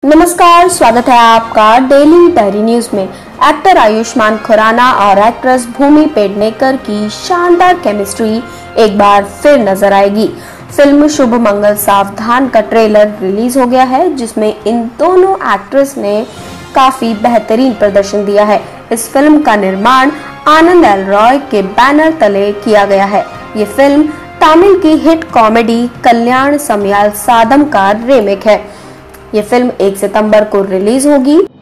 नमस्कार, स्वागत है आपका डेली डायरी न्यूज में। एक्टर आयुष्मान खुराना और एक्ट्रेस भूमि पेडनेकर की शानदार केमिस्ट्री एक बार फिर नजर आएगी। फिल्म शुभ मंगल सावधान का ट्रेलर रिलीज हो गया है, जिसमें इन दोनों एक्ट्रेस ने काफी बेहतरीन प्रदर्शन दिया है। इस फिल्म का निर्माण आनंद एल रॉय के बैनर तले किया गया है। ये फिल्म तमिल की हिट कॉमेडी कल्याण समयाल सादम का रीमेक है। ये फिल्म 1 सितंबर को रिलीज होगी।